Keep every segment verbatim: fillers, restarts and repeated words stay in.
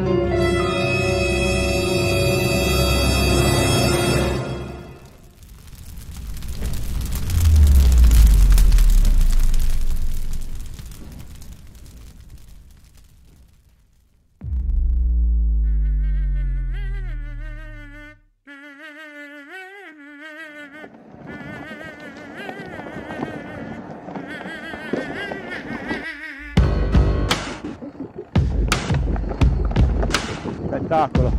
Spettacolo.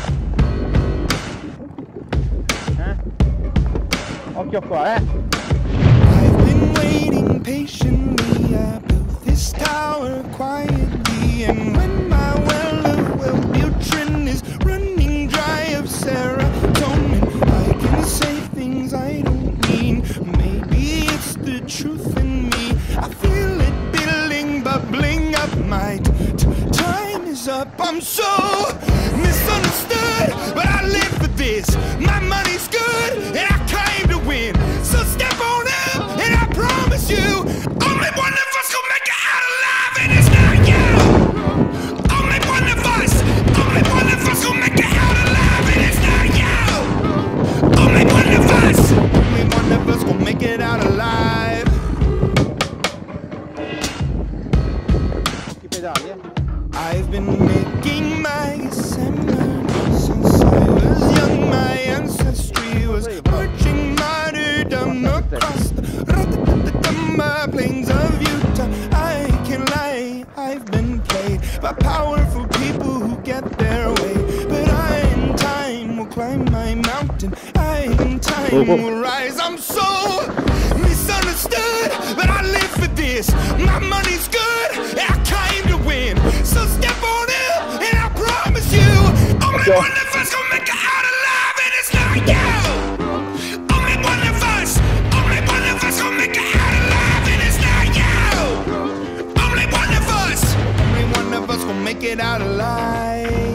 Eh? Occhio qua, eh? I've been waiting patiently. I built this tower quietly, and when my well of Wellbutrin is running dry of serotonin, I can say things I don't mean. Maybe it's the truth in me. I feel it building, bubbling up. My t t time is up. I'm so misunderstood, but I live for this. My money's good, and I came to win. So step on up, and I promise you, only one of us will make it out alive, and it's not you. Only one of us, only one of us will make it out alive, and it's not you. Only one of us, only one of us will make it out alive. Occhi pedali, eh? I've been making my ascendant since I was young. My ancestry was marching martyrdom across the plains of Utah. I can't lie, I've been played by powerful people who get their way. But I, in time, will climb my mountain. I, in time, will rise. I'm so misunderstood, but I live for this. My money's good, and I came to win. So step on up, and I promise you, only one of us will make it out alive, and it's not you. Only one of us, only one of us will make it out alive, and it's not you. Only one of us, only one of us will make it out alive.